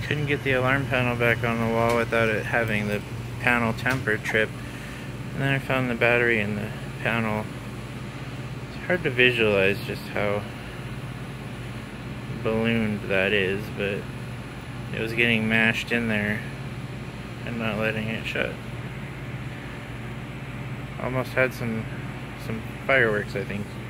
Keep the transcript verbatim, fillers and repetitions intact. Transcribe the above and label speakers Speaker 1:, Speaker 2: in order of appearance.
Speaker 1: couldn't get the alarm panel back on the wall without it having the panel temper trip. And then I found the battery in the panel. It's hard to visualize just how ballooned that is, but it was getting mashed in there and not letting it shut. Almost had some some fireworks, I think.